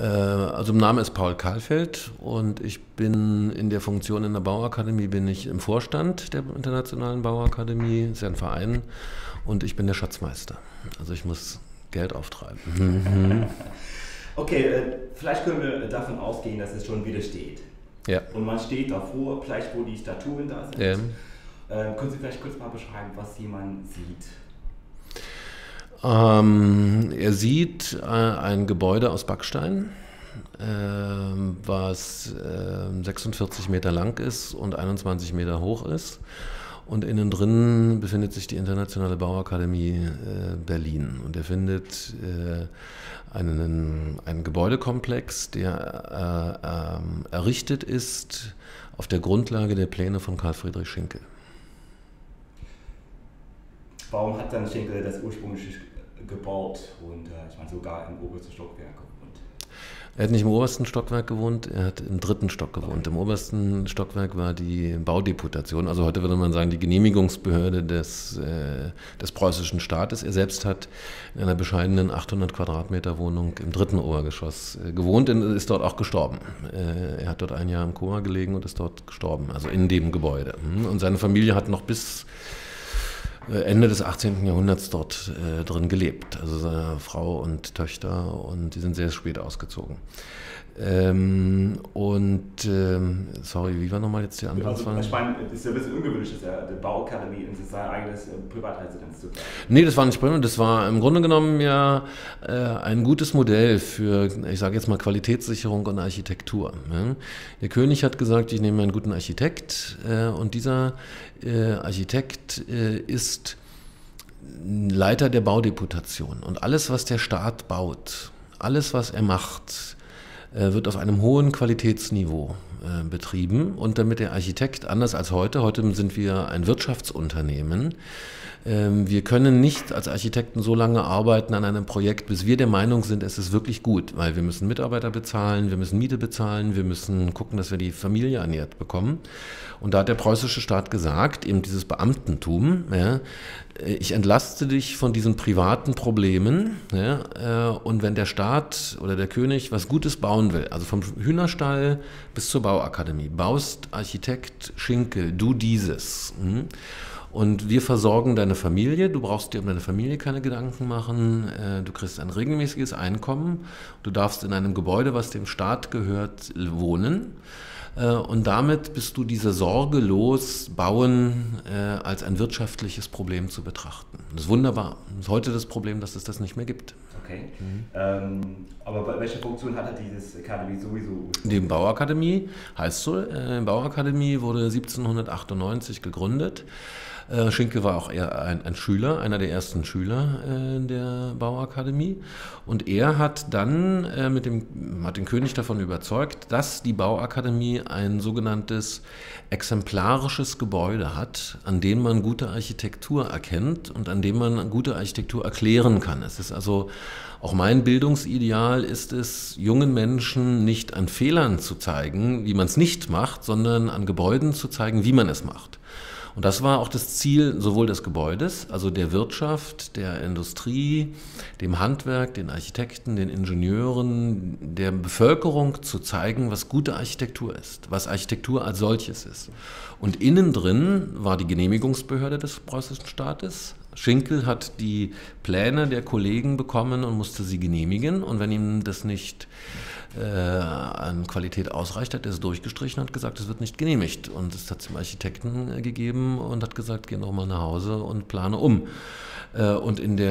Also mein Name ist Paul Kahlfeld und ich bin in der Funktion in der Bauakademie, bin ich im Vorstand der Internationalen Bauakademie, das ist ja ein Verein, und ich bin der Schatzmeister. Also ich muss Geld auftreiben. Okay, vielleicht können wir davon ausgehen, dass es schon wieder steht. Ja. Und man steht davor, vielleicht wo die Statuen da sind. Können Sie vielleicht kurz mal beschreiben, was jemand sieht? Er sieht ein Gebäude aus Backstein, was 46 Meter lang ist und 21 Meter hoch ist. Und innen drin befindet sich die Internationale Bauakademie Berlin. Und er findet einen Gebäudekomplex, der errichtet ist auf der Grundlage der Pläne von Karl Friedrich Schinkel. Warum hat dann Schinkel das ursprünglich gebaut und ich meine sogar im obersten Stockwerk gewohnt? Er hat nicht im obersten Stockwerk gewohnt, er hat im 3. Stock gewohnt. Im obersten Stockwerk war die Baudeputation, also heute würde man sagen die Genehmigungsbehörde des preußischen Staates. Er selbst hat in einer bescheidenen 800 Quadratmeter Wohnung im 3. Obergeschoss gewohnt und ist dort auch gestorben. Er hat dort ein Jahr im Koma gelegen und ist dort gestorben, also in dem Gebäude. Und seine Familie hat noch bis Ende des 18. Jahrhunderts dort drin gelebt. Also seine Frau und Töchter, und die sind sehr spät ausgezogen. Sorry, wie war nochmal jetzt die Anfangsfrage? Also, ich meine, es ist ja ein bisschen ungewöhnlich, dass die Bauakademie in sein eigenes Privatresidenz zu bauen. Nee, das war nicht Privat, das war im Grunde genommen ja ein gutes Modell für, ich sage jetzt mal, Qualitätssicherung und Architektur. Ja. Der König hat gesagt, ich nehme einen guten Architekt, und dieser Architekt ist Leiter der Baudeputation. Und alles, was der Staat baut, alles, was er macht, wird auf einem hohen Qualitätsniveau betrieben. Und damit der Architekt, anders als heute sind wir ein Wirtschaftsunternehmen, wir können nicht als Architekten so lange arbeiten an einem Projekt, bis wir der Meinung sind, es ist wirklich gut, weil wir müssen Mitarbeiter bezahlen, wir müssen Miete bezahlen, wir müssen gucken, dass wir die Familie ernährt bekommen. Und da hat der preußische Staat gesagt, eben dieses Beamtentum, ja, ich entlaste dich von diesen privaten Problemen, ja, und wenn der Staat oder der König was Gutes bauen will, also vom Hühnerstall bis zur Bauakademie, baust Architekt Schinkel, du dieses. Und wir versorgen deine Familie, du brauchst dir um deine Familie keine Gedanken machen, du kriegst ein regelmäßiges Einkommen, du darfst in einem Gebäude, was dem Staat gehört, wohnen. Und damit bist du diese Sorge los, Bauen als ein wirtschaftliches Problem zu betrachten. Das ist wunderbar. Das ist heute das Problem, dass es das nicht mehr gibt. Okay. Aber welche Funktion hatte diese Akademie sowieso? Die Bauakademie heißt so. Die Bauakademie wurde 1798 gegründet. Schinkel war auch eher ein Schüler, einer der ersten Schüler der Bauakademie. Und er hat dann hat den König davon überzeugt, dass die Bauakademie ein sogenanntes exemplarisches Gebäude hat, an dem man gute Architektur erkennt und an dem man gute Architektur erklären kann. Es ist also auch mein Bildungsideal ist es, jungen Menschen nicht an Fehlern zu zeigen, wie man es nicht macht, sondern an Gebäuden zu zeigen, wie man es macht. Und das war auch das Ziel sowohl des Gebäudes, also der Wirtschaft, der Industrie, dem Handwerk, den Architekten, den Ingenieuren, der Bevölkerung zu zeigen, was gute Architektur ist, was Architektur als solches ist. Und innen drin war die Genehmigungsbehörde des preußischen Staates. Schinkel hat die Pläne der Kollegen bekommen und musste sie genehmigen. Und wenn ihm das nicht an Qualität ausreicht, hat er es durchgestrichen und hat gesagt, es wird nicht genehmigt. Und es hat es dem Architekten gegeben und hat gesagt, geh noch mal nach Hause und plane um. Und im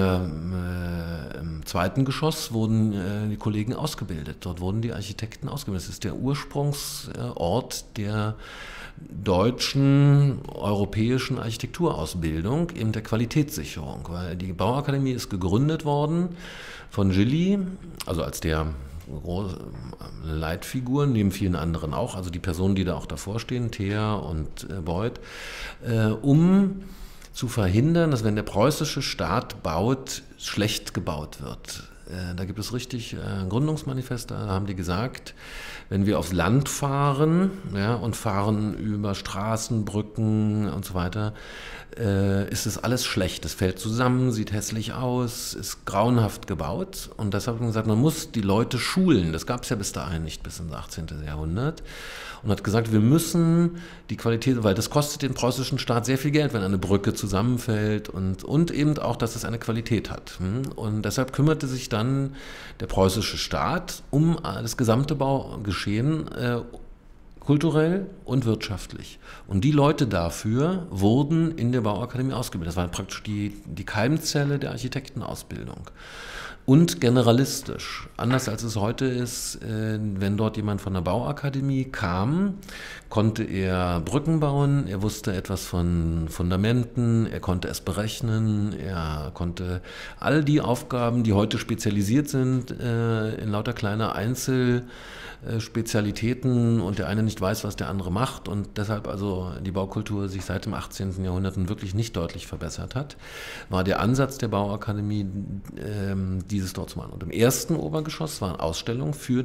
2. Geschoss wurden die Kollegen ausgebildet. Dort wurden die Architekten ausgebildet. Das ist der Ursprungsort der deutschen, europäischen Architekturausbildung, eben der Qualitätssicherung. Weil die Bauakademie ist gegründet worden von Gilly, also als der Leitfigur, neben vielen anderen auch, also die Personen, die da auch davor stehen, Thea und Beuth, um zu verhindern, dass wenn der preußische Staat baut, schlecht gebaut wird. Da gibt es richtig ein Gründungsmanifest, da haben die gesagt, wenn wir aufs Land fahren, ja, und fahren über Straßen, Brücken und so weiter, ist es alles schlecht. Es fällt zusammen, sieht hässlich aus, ist grauenhaft gebaut. Und deshalb haben wir gesagt, man muss die Leute schulen. Das gab es ja bis dahin nicht, bis ins 18. Jahrhundert. Und hat gesagt, wir müssen die Qualität, weil das kostet den preußischen Staat sehr viel Geld, wenn eine Brücke zusammenfällt und eben auch, dass es eine Qualität hat. Und deshalb kümmerte sich dann der preußische Staat um das gesamte Baugeschehen, kulturell und wirtschaftlich. Und die Leute dafür wurden in der Bauakademie ausgebildet. Das war praktisch die Keimzelle der Architektenausbildung. Und generalistisch. Anders als es heute ist, wenn dort jemand von der Bauakademie kam, konnte er Brücken bauen, er wusste etwas von Fundamenten, er konnte es berechnen, er konnte all die Aufgaben, die heute spezialisiert sind, in lauter kleiner Einzelspezialitäten und der eine nicht weiß, was der andere macht und deshalb also die Baukultur sich seit dem 18. Jahrhundert wirklich nicht deutlich verbessert hat, war der Ansatz der Bauakademie, dieses dort zu machen. Und im ersten Obergeschoss waren Ausstellungen für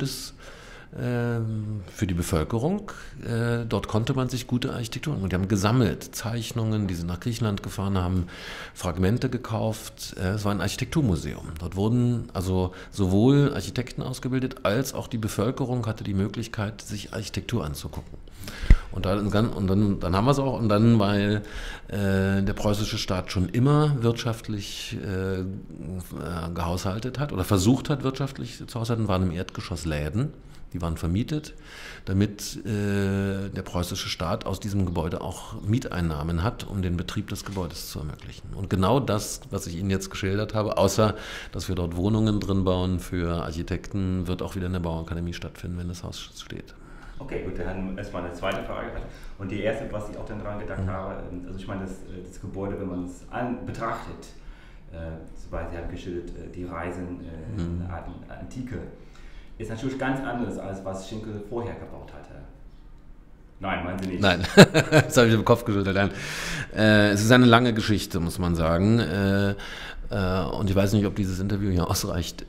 die Bevölkerung. Dort konnte man sich gute Architektur, und die haben gesammelt, Zeichnungen, die sind nach Griechenland gefahren, haben Fragmente gekauft. Es war ein Architekturmuseum. Dort wurden also sowohl Architekten ausgebildet, als auch die Bevölkerung hatte die Möglichkeit, sich Architektur anzugucken. Und dann haben wir es auch, und dann, weil der preußische Staat schon immer wirtschaftlich gehaushaltet hat oder versucht hat, wirtschaftlich zu haushalten, waren im Erdgeschoss Läden. Die waren vermietet, damit der preußische Staat aus diesem Gebäude auch Mieteinnahmen hat, um den Betrieb des Gebäudes zu ermöglichen. Und genau das, was ich Ihnen jetzt geschildert habe, außer dass wir dort Wohnungen drin bauen für Architekten, wird auch wieder in der Bauakademie stattfinden, wenn das Haus steht. Okay, gut, dann erstmal eine zweite Frage. Und die erste, was ich auch dann dran gedacht habe, also ich meine, das Gebäude, wenn man es betrachtet, soweit Sie haben geschildert, die Reisen in der Antike, ist natürlich ganz anders, als was Schinkel vorher gebaut hatte. Nein, meinen Sie nicht? Nein, das habe ich im Kopf geschüttelt. Nein. Es ist eine lange Geschichte, muss man sagen. Und ich weiß nicht, ob dieses Interview hier ausreicht.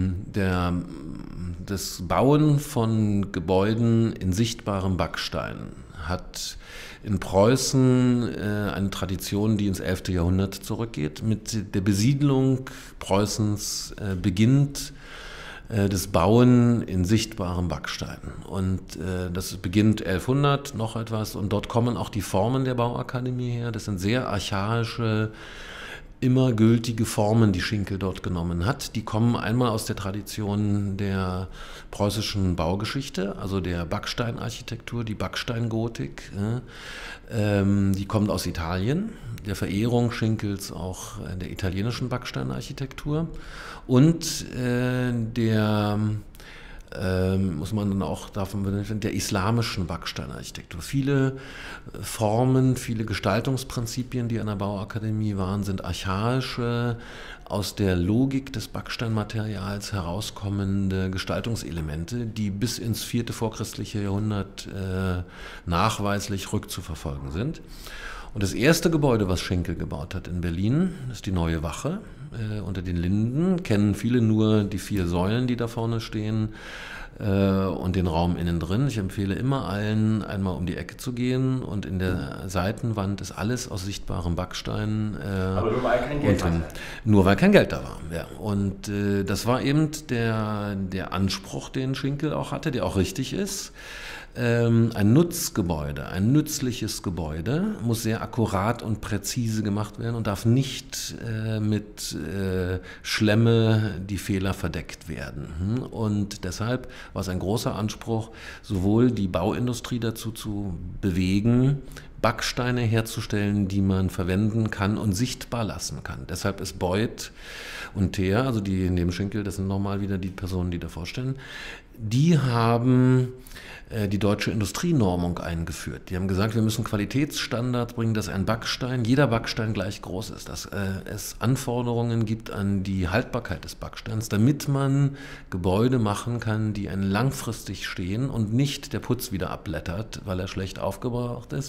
Das Bauen von Gebäuden in sichtbarem Backstein hat in Preußen eine Tradition, die ins 11. Jahrhundert zurückgeht. Mit der Besiedlung Preußens beginnt das Bauen in sichtbarem Backstein. Und das beginnt 1100, noch etwas, und dort kommen auch die Formen der Bauakademie her. Das sind sehr archaische, immer gültige Formen, die Schinkel dort genommen hat. Die kommen einmal aus der Tradition der preußischen Baugeschichte, also der Backsteinarchitektur, die Backsteingotik. Die kommt aus Italien, der Verehrung Schinkels auch der italienischen Backsteinarchitektur und muss man dann auch davon bedenken, der islamischen Backsteinarchitektur. Viele Formen, viele Gestaltungsprinzipien, die an der Bauakademie waren, sind archaische, aus der Logik des Backsteinmaterials herauskommende Gestaltungselemente, die bis ins 4. vorchristliche Jahrhundert nachweislich rückzuverfolgen sind. Und das erste Gebäude, was Schinkel gebaut hat in Berlin, ist die Neue Wache unter den Linden. Kennen viele nur die 4 Säulen, die da vorne stehen und den Raum innen drin. Ich empfehle immer allen, einmal um die Ecke zu gehen, und in der Seitenwand ist alles aus sichtbarem Backstein. Aber nur weil kein Geld hatte. Nur weil kein Geld da war, ja. Und das war eben der Anspruch, den Schinkel auch hatte, der auch richtig ist. Ein Nutzgebäude, ein nützliches Gebäude muss sehr akkurat und präzise gemacht werden und darf nicht mit Schlemme die Fehler verdeckt werden. Und deshalb war es ein großer Anspruch, sowohl die Bauindustrie dazu zu bewegen, Backsteine herzustellen, die man verwenden kann und sichtbar lassen kann. Deshalb ist Beuth und Thaer, also die neben Schinkel, das sind nochmal wieder die Personen, die davor stehen, die haben die deutsche Industrienormung eingeführt. Die haben gesagt, wir müssen Qualitätsstandards bringen, dass jeder Backstein gleich groß ist, dass es Anforderungen gibt an die Haltbarkeit des Backsteins, damit man Gebäude machen kann, die langfristig stehen und nicht der Putz wieder abblättert, weil er schlecht aufgebraucht ist, und dann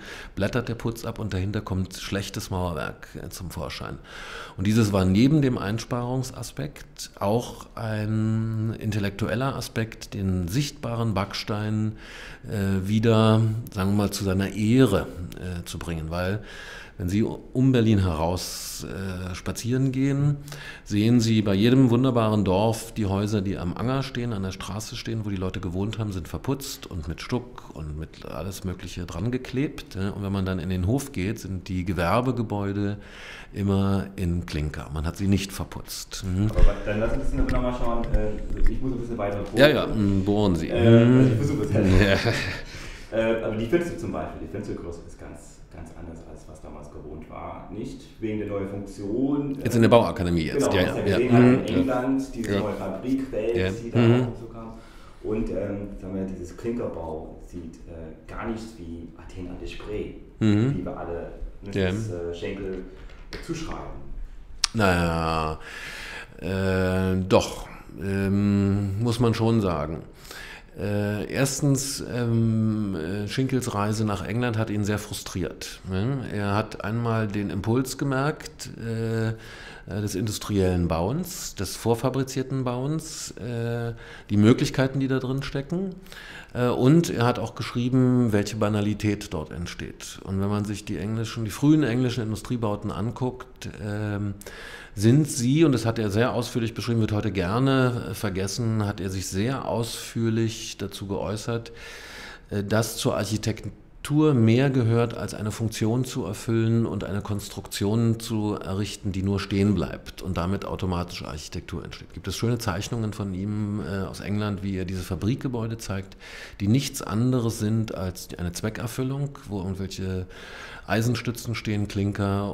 blättert der Putz ab und dahinter kommt schlechtes Mauerwerk zum Vorschein. Und dieses war neben dem Einsparungsaspekt auch ein intellektueller Aspekt, den sichtbaren Backstein wieder, sagen wir mal, zu seiner Ehre zu bringen, weil wenn Sie um Berlin heraus spazieren gehen, sehen Sie bei jedem wunderbaren Dorf die Häuser, die am Anger stehen, an der Straße stehen, wo die Leute gewohnt haben, sind verputzt und mit Stuck und mit alles Mögliche dran geklebt. Und wenn man dann in den Hof geht, sind die Gewerbegebäude immer in Klinker. Man hat sie nicht verputzt. Aber dann lassen Sie uns nochmal schauen. Ich muss ein bisschen weiter bohren. Ja, bohren Sie. Ich versuche es halt. Aber die Fenster zum Beispiel, die Fenstergröße ist ganz anders als was damals gewohnt war. Nicht wegen der neuen Funktion. Jetzt in der Bauakademie jetzt. Genau, was wir gesehen haben in England, diese neue Fabrikwelt, die da auch so kam. Und sagen wir, dieses Klinkerbau sieht gar nicht wie Athen an der Spree, wie wir alle Schenkel zuschreiben. Naja, doch, muss man schon sagen. Erstens, Schinkels Reise nach England hat ihn sehr frustriert. Er hat einmal den Impuls gemerkt des industriellen Bauens, des vorfabrizierten Bauens, die Möglichkeiten, die da drin stecken. Und er hat auch geschrieben, welche Banalität dort entsteht. Und wenn man sich die frühen englischen Industriebauten anguckt, sind sie, und das hat er sehr ausführlich beschrieben, wird heute gerne vergessen, hat er sich sehr ausführlich dazu geäußert, dass zur Architektur mehr gehört, als eine Funktion zu erfüllen und eine Konstruktion zu errichten, die nur stehen bleibt und damit automatische Architektur entsteht. Gibt es schöne Zeichnungen von ihm aus England, wie er diese Fabrikgebäude zeigt, die nichts anderes sind als eine Zweckerfüllung, wo irgendwelche Eisenstützen stehen, Klinker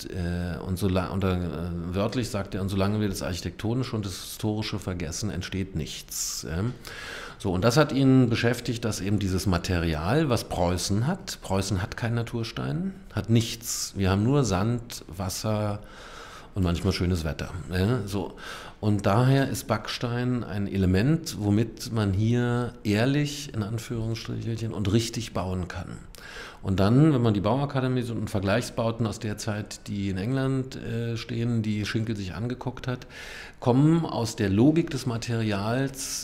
wörtlich sagt er, und solange wir das Architektonische und das Historische vergessen, entsteht nichts. So, und das hat ihn beschäftigt, dass eben dieses Material, was Preußen hat keinen Naturstein, hat nichts. Wir haben nur Sand, Wasser und manchmal schönes Wetter. So. Und daher ist Backstein ein Element, womit man hier ehrlich, in Anführungsstrichen, und richtig bauen kann. Und dann, wenn man die Bauakademie und Vergleichsbauten aus der Zeit, die in England stehen, die Schinkel sich angeguckt hat, kommen aus der Logik des Materials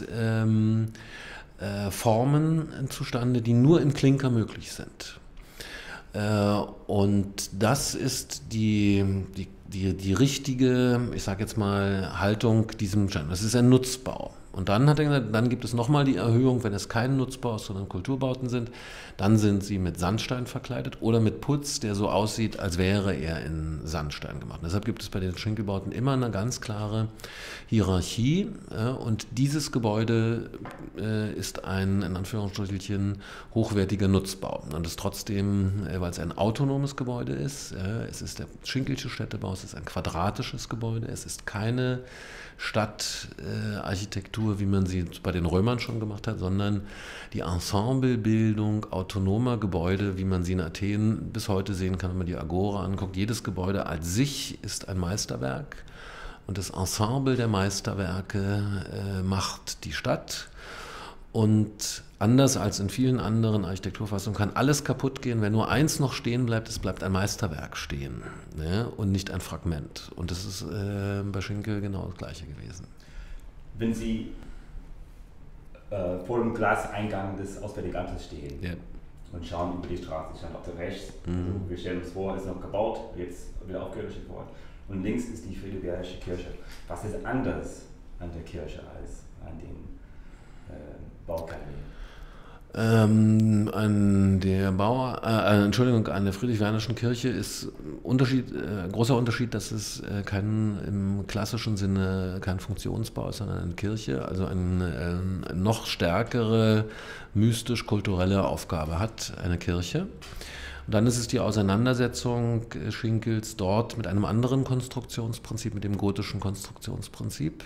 Formen zustande, die nur in Klinker möglich sind. Und das ist die richtige, ich sage jetzt mal, Haltung diesem Genre. Das ist ein Nutzbau. Und dann hat er gesagt, dann gibt es nochmal die Erhöhung, wenn es kein Nutzbau ist, sondern Kulturbauten sind, dann sind sie mit Sandstein verkleidet oder mit Putz, der so aussieht, als wäre er in Sandstein gemacht. Und deshalb gibt es bei den Schinkelbauten immer eine ganz klare Hierarchie. Und dieses Gebäude ist ein, in Anführungsstrichen, hochwertiger Nutzbau. Und ist trotzdem, weil es ein autonomes Gebäude ist, es ist der Schinkelsche Städtebau, es ist ein quadratisches Gebäude, es ist keine Stadtarchitektur, wie man sie bei den Römern schon gemacht hat, sondern die Ensemblebildung autonomer Gebäude, wie man sie in Athen bis heute sehen kann, wenn man die Agora anguckt. Jedes Gebäude als sich ist ein Meisterwerk und das Ensemble der Meisterwerke macht die Stadt. Und anders als in vielen anderen Architekturfassungen kann alles kaputt gehen, wenn nur eins noch stehen bleibt, es bleibt ein Meisterwerk stehen, ne? Und nicht ein Fragment. Und das ist bei Schinkel genau das Gleiche gewesen. Wenn Sie vor dem Glaseingang des Auswärtigen Amtes stehen und schauen über die Straße, ich stand auf der rechts, also wir stellen uns vor, ist noch gebaut, jetzt wieder aufgerichtet worden. Und links ist die Friedrichsbergische Kirche. Was ist anders an der Kirche als an den Bauakademie? An der Friedrich-Wernischen Kirche ist großer Unterschied, dass es im klassischen Sinne kein Funktionsbau ist, sondern eine Kirche, also eine noch stärkere mystisch-kulturelle Aufgabe hat eine Kirche. Und dann ist es die Auseinandersetzung Schinkels dort mit einem anderen Konstruktionsprinzip, mit dem gotischen Konstruktionsprinzip.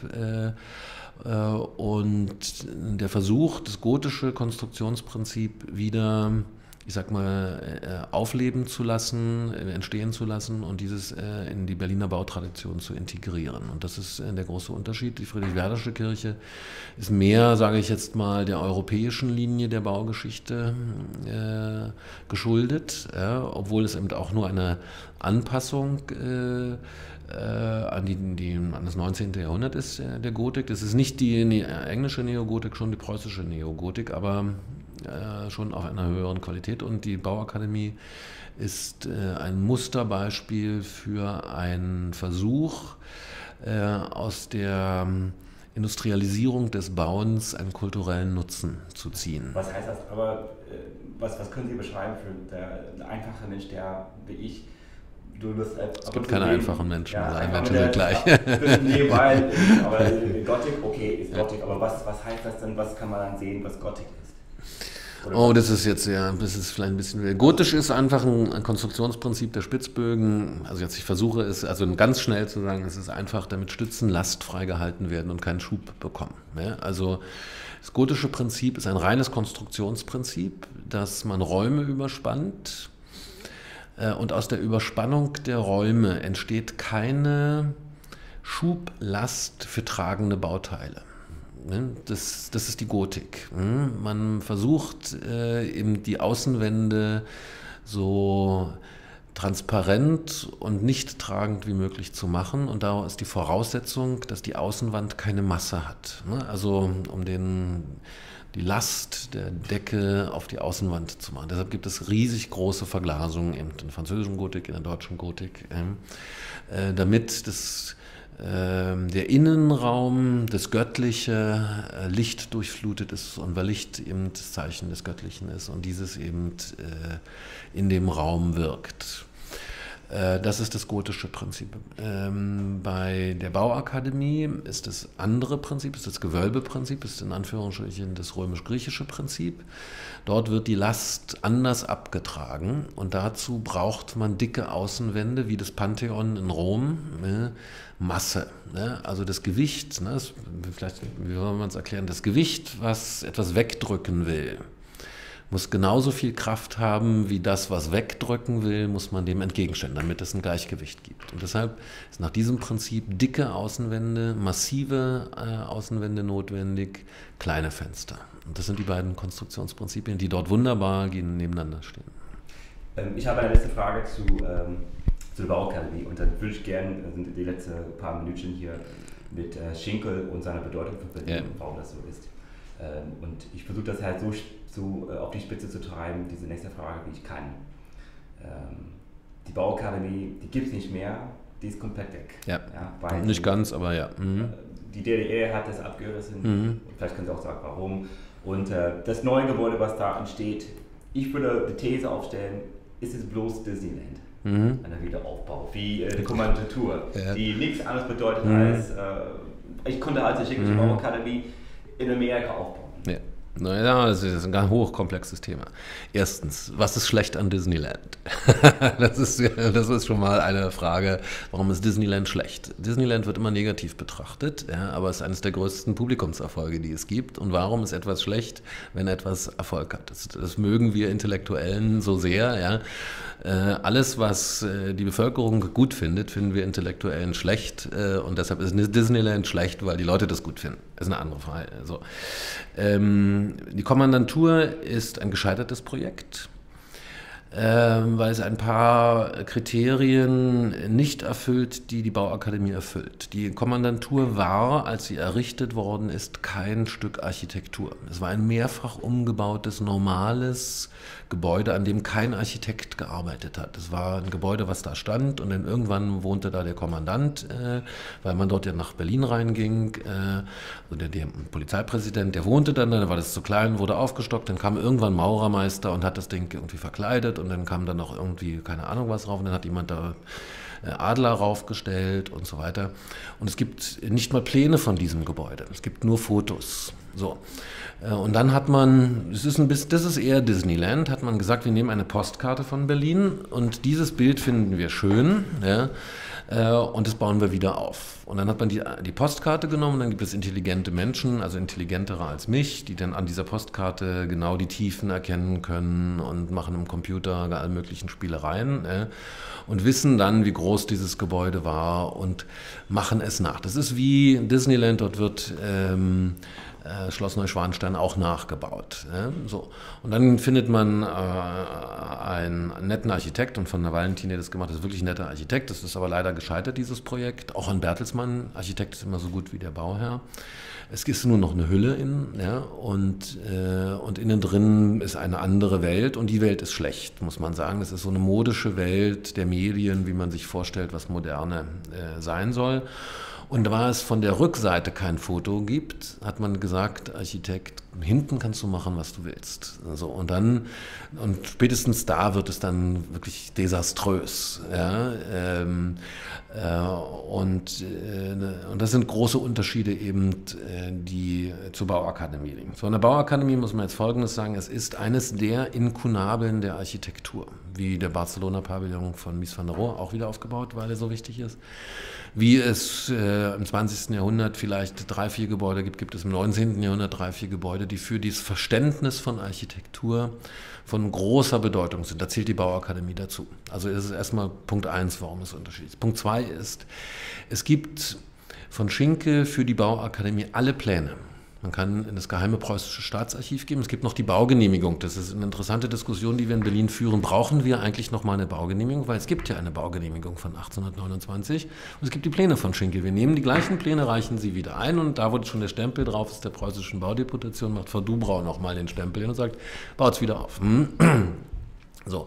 Und der Versuch, das gotische Konstruktionsprinzip wieder ich sag mal, aufleben zu lassen, entstehen zu lassen und dieses in die Berliner Bautradition zu integrieren. Und das ist der große Unterschied. Die Friedrich-Werdersche Kirche ist mehr, sage ich jetzt mal, der europäischen Linie der Baugeschichte geschuldet, ja, obwohl es eben auch nur eine Anpassung an das 19. Jahrhundert ist, der Gotik. Das ist nicht die englische Neogotik, schon die preußische Neogotik, aber schon auf einer höheren Qualität. Und die Bauakademie ist ein Musterbeispiel für einen Versuch, aus der Industrialisierung des Bauens einen kulturellen Nutzen zu ziehen. Was heißt das? Aber was können Sie beschreiben für einen einfachen Mensch, der wie ich... Es gibt keine einfachen Menschen, ja, alle Menschen sind gleich. Nebenbei, aber Gothic, okay, ist Gothic, aber was heißt das denn, was kann man dann sehen, was Gothic ist? Oder das ist jetzt das ist vielleicht ein bisschen... Gotisch ist einfach ein Konstruktionsprinzip der Spitzbögen. Also jetzt, ich versuche es, also ganz schnell zu sagen, es ist einfach, damit Stützen lastfrei gehalten werden und keinen Schub bekommen. Ja? Also das gotische Prinzip ist ein reines Konstruktionsprinzip, dass man Räume überspannt. Und aus der Überspannung der Räume entsteht keine Schublast für tragende Bauteile. Das ist die Gotik. Man versucht eben die Außenwände so transparent und nicht tragend wie möglich zu machen. Und da ist die Voraussetzung, dass die Außenwand keine Masse hat. Also um die Last der Decke auf die Außenwand zu machen. Deshalb gibt es riesig große Verglasungen in der französischen Gotik, in der deutschen Gotik, damit der Innenraum, das Göttliche, Licht durchflutet ist und weil Licht eben das Zeichen des Göttlichen ist und dieses eben in dem Raum wirkt. Das ist das gotische Prinzip. Bei der Bauakademie ist das andere Prinzip, ist das Gewölbeprinzip, ist in Anführungsstrichen das römisch-griechische Prinzip. Dort wird die Last anders abgetragen und dazu braucht man dicke Außenwände, wie das Pantheon in Rom, Masse. Also das Gewicht, vielleicht, wie soll man es erklären, das Gewicht, was etwas wegdrücken will, muss genauso viel Kraft haben wie das, was wegdrücken will, muss man dem entgegenstellen, damit es ein Gleichgewicht gibt. Und deshalb ist nach diesem Prinzip dicke Außenwände, massive Außenwände notwendig, kleine Fenster. Und das sind die beiden Konstruktionsprinzipien, die dort wunderbar nebeneinander stehen. Ich habe eine letzte Frage zu der Bauakademie und dann würde ich gerne die letzten paar Minuten hier mit Schinkel und seiner Bedeutung für Berlin und warum das so ist. Und ich versuche das halt so auf die Spitze zu treiben, diese nächste Frage, wie ich kann. Die Bauakademie, die gibt es nicht mehr, die ist komplett weg. Ja, nicht ganz, aber ja. Die DDR hat das abgerissen, vielleicht können Sie auch sagen, warum. Und das neue Gebäude, was da entsteht, ich würde die These aufstellen, ist es bloß Disneyland. Einer Wiederaufbau, wie die Kommandantur, die nichts anderes bedeutet als, ich konnte als die Bauakademie in Amerika aufbauen. Ja. Naja, das ist ein ganz hochkomplexes Thema. Erstens, was ist schlecht an Disneyland? Das ist schon mal eine Frage, warum ist Disneyland schlecht? Disneyland wird immer negativ betrachtet, ja, aber es ist eines der größten Publikumserfolge, die es gibt. Und warum ist etwas schlecht, wenn etwas Erfolg hat? Das mögen wir Intellektuellen so sehr. Ja. Alles, was die Bevölkerung gut findet, finden wir Intellektuellen schlecht. Und deshalb ist Disneyland schlecht, weil die Leute das gut finden. Das ist eine andere Frage. So. Die Kommandantur ist ein gescheitertes Projekt, weil es ein paar Kriterien nicht erfüllt, die die Bauakademie erfüllt. Die Kommandantur war, als sie errichtet worden ist, kein Stück Architektur. Es war ein mehrfach umgebautes, normales Gebäude, an dem kein Architekt gearbeitet hat. Es war ein Gebäude, was da stand und dann irgendwann wohnte da der Kommandant, weil man dort ja nach Berlin reinging. Also der Polizeipräsident, der wohnte dann war das zu klein, wurde aufgestockt, dann kam irgendwann Maurermeister und hat das Ding irgendwie verkleidet und dann kam da noch irgendwie, keine Ahnung was drauf und dann hat jemand da Adler raufgestellt und so weiter. Und es gibt nicht mal Pläne von diesem Gebäude, es gibt nur Fotos. So. Und dann hat man, das ist eher Disneyland, hat man gesagt, wir nehmen eine Postkarte von Berlin und dieses Bild finden wir schön. Ja. Und das bauen wir wieder auf. Und dann hat man die Postkarte genommen, dann gibt es intelligente Menschen, also intelligentere als mich, die dann an dieser Postkarte genau die Tiefen erkennen können und machen im Computer alle möglichen Spielereien und wissen dann, wie groß dieses Gebäude war und machen es nach. Das ist wie Disneyland, dort wird Schloss Neuschwanstein auch nachgebaut. So. Und dann findet man einen netten Architekt, und von der Valentin, der das gemacht hat, ist wirklich ein netter Architekt. Das ist aber leider gescheitert, dieses Projekt. Auch an Bertelsmann, Architekt ist immer so gut wie der Bauherr. Es ist nur noch eine Hülle innen, ja, und innen drin ist eine andere Welt, und die Welt ist schlecht, muss man sagen. Das ist so eine modische Welt der Medien, wie man sich vorstellt, was Moderne sein soll. Und da es von der Rückseite kein Foto gibt, hat man gesagt, Architekt, hinten kannst du machen, was du willst. Also, und spätestens da wird es dann wirklich desaströs. Ja? Und das sind große Unterschiede eben, die zur Bauakademie liegen. So, in der Bauakademie muss man jetzt Folgendes sagen: Es ist eines der Inkunabeln der Architektur, wie der Barcelona-Pavillon von Mies van der Rohe, auch wieder aufgebaut, weil er so wichtig ist. Wie es im 20. Jahrhundert vielleicht 3, 4 Gebäude gibt es im 19. Jahrhundert 3, 4 Gebäude, die für dieses Verständnis von Architektur von großer Bedeutung sind. Da zählt die Bauakademie dazu. Also das ist erstmal Punkt 1, warum es unterschiedlich ist. Punkt 2 ist, es gibt von Schinkel für die Bauakademie alle Pläne. Man kann in das geheime preußische Staatsarchiv gehen. Es gibt noch die Baugenehmigung. Das ist eine interessante Diskussion, die wir in Berlin führen. Brauchen wir eigentlich noch mal eine Baugenehmigung? Weil es gibt ja eine Baugenehmigung von 1829 und es gibt die Pläne von Schinkel. Wir nehmen die gleichen Pläne, reichen sie wieder ein, und da, wo schon der Stempel drauf ist, der preußischen Baudeputation, macht Frau Dubrau noch mal den Stempel hin und sagt, baut es wieder auf. So.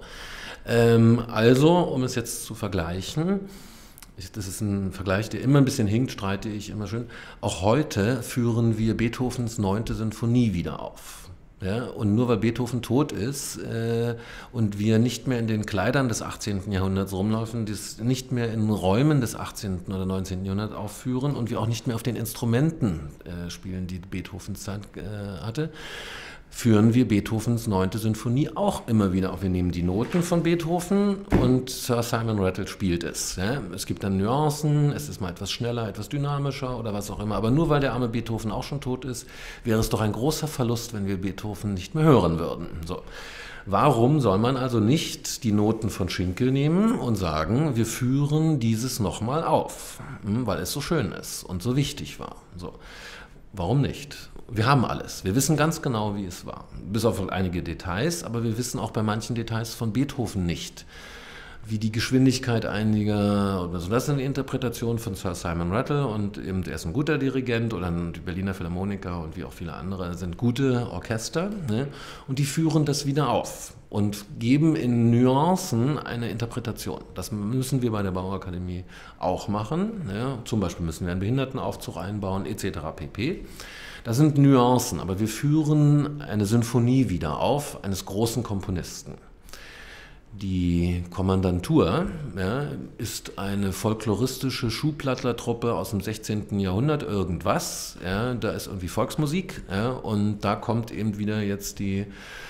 Also, um es jetzt zu vergleichen, das ist ein Vergleich, der immer ein bisschen hinkt, streite ich immer schön. Auch heute führen wir Beethovens 9. Sinfonie wieder auf. Ja, und nur weil Beethoven tot ist und wir nicht mehr in den Kleidern des 18. Jahrhunderts rumlaufen, das nicht mehr in Räumen des 18. oder 19. Jahrhunderts aufführen und wir auch nicht mehr auf den Instrumenten spielen, die Beethovens Zeit hatte, führen wir Beethovens 9. Sinfonie auch immer wieder auf. Wir nehmen die Noten von Beethoven und Sir Simon Rattle spielt es. Ja? Es gibt dann Nuancen, es ist mal etwas schneller, etwas dynamischer oder was auch immer. Aber nur weil der arme Beethoven auch schon tot ist, wäre es doch ein großer Verlust, wenn wir Beethoven nicht mehr hören würden. So. Warum soll man also nicht die Noten von Schinkel nehmen und sagen, wir führen dieses nochmal auf, weil es so schön ist und so wichtig war. So. Warum nicht? Wir haben alles. Wir wissen ganz genau, wie es war. Bis auf einige Details, aber wir wissen auch bei manchen Details von Beethoven nicht. Wie die Geschwindigkeit einiger, oder so. Das sind die Interpretationen von Sir Simon Rattle, und eben, er ist ein guter Dirigent, oder die Berliner Philharmoniker und wie auch viele andere sind gute Orchester, ne? Und die führen das wieder auf und geben in Nuancen eine Interpretation. Das müssen wir bei der Bauakademie auch machen. Ja? Zum Beispiel müssen wir einen Behindertenaufzug einbauen, etc. pp. Das sind Nuancen, aber wir führen eine Sinfonie wieder auf, eines großen Komponisten. Die Kommandantur, ja, ist eine folkloristische Schuhplattlertruppe aus dem 16. Jahrhundert, irgendwas. Ja, da ist irgendwie Volksmusik, ja, und da kommt eben wieder jetzt die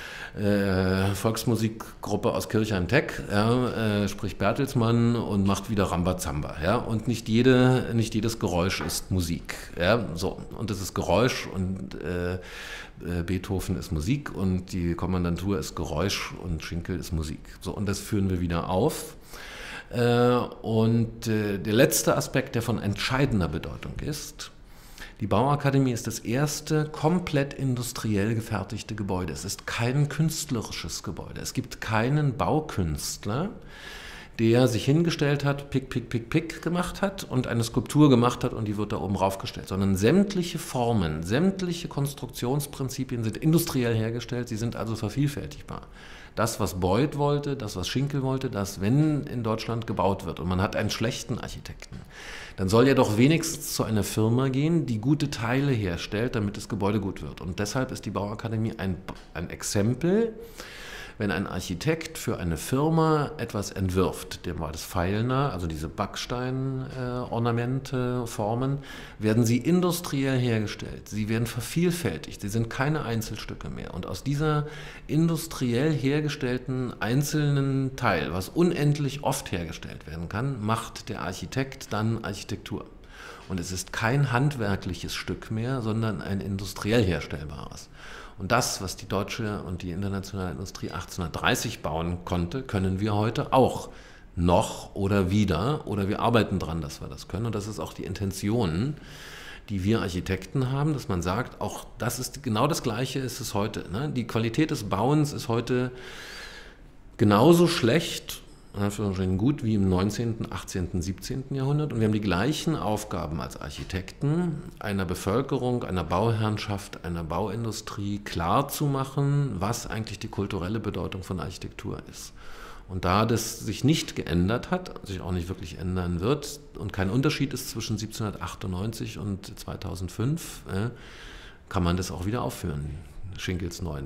Volksmusikgruppe aus Kirchheim-Teck, ja, sprich Bertelsmann, und macht wieder Rambazamba. Ja, und nicht jedes Geräusch ist Musik. Ja, so. Und das ist Geräusch, und Beethoven ist Musik, und die Kommandantur ist Geräusch, und Schinkel ist Musik. So, und das führen wir wieder auf. Und der letzte Aspekt, der von entscheidender Bedeutung ist: Die Bauakademie ist das erste komplett industriell gefertigte Gebäude. Es ist kein künstlerisches Gebäude. Es gibt keinen Baukünstler, der sich hingestellt hat, pick, pick, pick, pick gemacht hat und eine Skulptur gemacht hat und die wird da oben raufgestellt, sondern sämtliche Formen, sämtliche Konstruktionsprinzipien sind industriell hergestellt, sie sind also vervielfältigbar. Das, was Beuth wollte, das, was Schinkel wollte, dass, wenn in Deutschland gebaut wird und man hat einen schlechten Architekten, dann soll er doch wenigstens zu einer Firma gehen, die gute Teile herstellt, damit das Gebäude gut wird. Und deshalb ist die Bauakademie ein Exempel wenn ein Architekt für eine Firma etwas entwirft, dem war das Pfeilner, also diese Backsteinornamente, Formen, werden sie industriell hergestellt. Sie werden vervielfältigt. Sie sind keine Einzelstücke mehr. Und aus dieser industriell hergestellten einzelnen Teil, was unendlich oft hergestellt werden kann, macht der Architekt dann Architektur. Und es ist kein handwerkliches Stück mehr, sondern ein industriell herstellbares. Und das, was die deutsche und die internationale Industrie 1830 bauen konnte, können wir heute auch noch oder wieder. Oder wir arbeiten daran, dass wir das können. Und das ist auch die Intention, die wir Architekten haben, dass man sagt, auch das ist genau das Gleiche ist es heute. Ne? Die Qualität des Bauens ist heute genauso schlecht, gut wie im 19., 18., 17. Jahrhundert. Und wir haben die gleichen Aufgaben als Architekten, einer Bevölkerung, einer Bauherrschaft, einer Bauindustrie klarzumachen, was eigentlich die kulturelle Bedeutung von Architektur ist. Und da das sich nicht geändert hat, sich auch nicht wirklich ändern wird und kein Unterschied ist zwischen 1798 und 2005, kann man das auch wieder aufführen. Schinkels 9.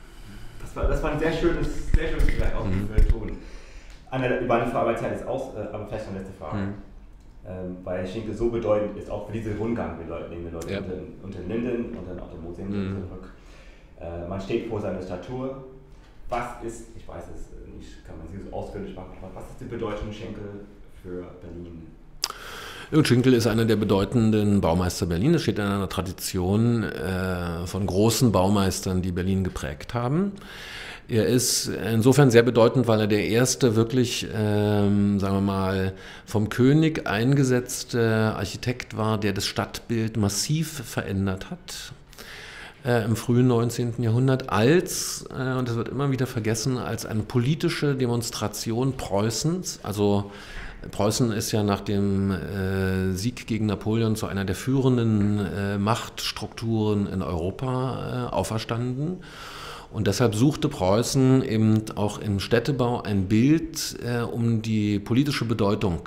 Das war ein sehr schönes vielleicht auch für Ton. Über eine Verarbeitungszeit ist auch, aber vielleicht eine letzte Frage. Weil Schinkel so bedeutend ist, auch für diesen Rundgang, wir nehmen Leute unter den Linden und dann auch dem Museum zurück. Man steht vor seiner Statur. Was ist, ich weiß es nicht, kann man sich so ausführlich machen, was ist die Bedeutung Schinkel für Berlin? Schinkel ist einer der bedeutenden Baumeister Berlin. Es steht in einer Tradition von großen Baumeistern, die Berlin geprägt haben. Er ist insofern sehr bedeutend, weil er der erste wirklich, sagen wir mal, vom König eingesetzte Architekt war, der das Stadtbild massiv verändert hat. Im frühen 19. Jahrhundert als, und das wird immer wieder vergessen, als eine politische Demonstration Preußens. Also Preußen ist ja nach dem Sieg gegen Napoleon zu einer der führenden Machtstrukturen in Europa auferstanden. Und deshalb suchte Preußen eben auch im Städtebau ein Bild, um die politische Bedeutung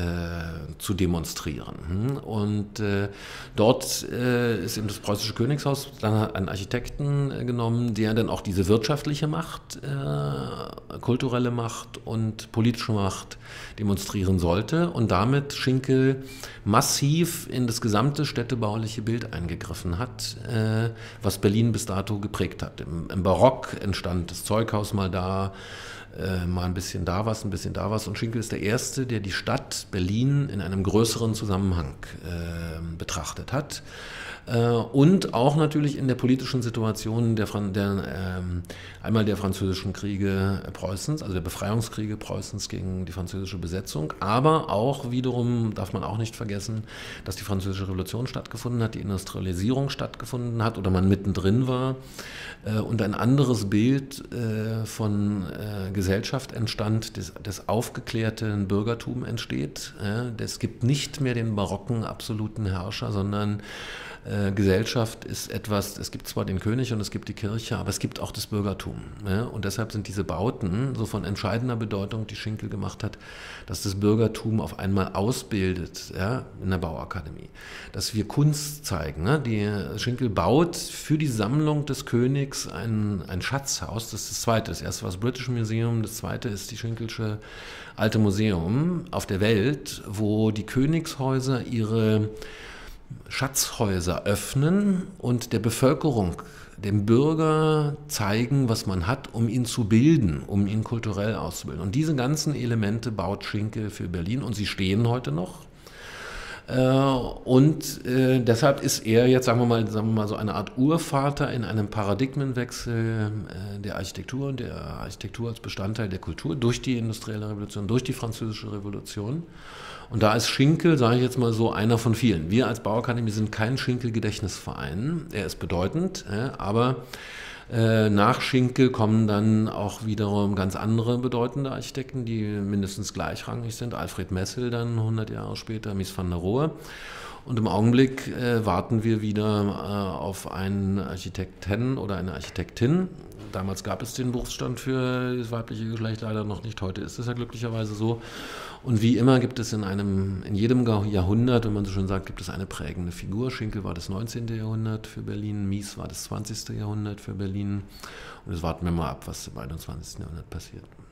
zu demonstrieren. Und dort ist eben das preußische Königshaus, dann hat einen Architekten genommen, der dann auch diese wirtschaftliche Macht, kulturelle Macht und politische Macht demonstrieren sollte und damit Schinkel massiv in das gesamte städtebauliche Bild eingegriffen hat, was Berlin bis dato geprägt hat. Im Barock entstand das Zeughaus mal da, mal ein bisschen da was, ein bisschen da was. Und Schinkel ist der Erste, der die Stadt Berlin in einem größeren Zusammenhang betrachtet hat. Und auch natürlich in der politischen Situation einmal der französischen Kriege Preußens, also der Befreiungskriege Preußens gegen die französische Besetzung, aber auch wiederum, darf man auch nicht vergessen, dass die französische Revolution stattgefunden hat, die Industrialisierung stattgefunden hat oder man mittendrin war und ein anderes Bild von Gesellschaft entstand, des aufgeklärten Bürgertum entsteht. Es gibt nicht mehr den barocken absoluten Herrscher, sondern Gesellschaft ist etwas, es gibt zwar den König und es gibt die Kirche, aber es gibt auch das Bürgertum. Ja? Und deshalb sind diese Bauten so von entscheidender Bedeutung, die Schinkel gemacht hat, dass das Bürgertum auf einmal ausbildet, ja, in der Bauakademie. Dass wir Kunst zeigen. Ne? Die Schinkel baut für die Sammlung des Königs ein Schatzhaus, das ist das zweite. Das erste war das British Museum, das zweite ist die Schinkelsche Alte Museum auf der Welt, wo die Königshäuser ihre Schatzhäuser öffnen und der Bevölkerung, dem Bürger zeigen, was man hat, um ihn zu bilden, um ihn kulturell auszubilden. Und diese ganzen Elemente baut Schinkel für Berlin und sie stehen heute noch. Deshalb ist er jetzt, sagen wir mal, so eine Art Urvater in einem Paradigmenwechsel der Architektur und der Architektur als Bestandteil der Kultur durch die industrielle Revolution, durch die französische Revolution. Und da ist Schinkel, sage ich jetzt mal so, einer von vielen. Wir als Bauakademie sind kein Schinkel-Gedächtnisverein. Er ist bedeutend, aber nach Schinkel kommen dann auch wiederum ganz andere bedeutende Architekten, die mindestens gleichrangig sind. Alfred Messel dann 100 Jahre später, Mies van der Rohe. Und im Augenblick warten wir wieder auf einen Architekten oder eine Architektin. Damals gab es den Berufsstand für das weibliche Geschlecht leider noch nicht. Heute ist es ja glücklicherweise so. Und wie immer gibt es in jedem Jahrhundert, wenn man so schön sagt, gibt es eine prägende Figur. Schinkel war das 19. Jahrhundert für Berlin, Mies war das 20. Jahrhundert für Berlin. Und jetzt warten wir mal ab, was im 21. Jahrhundert passiert.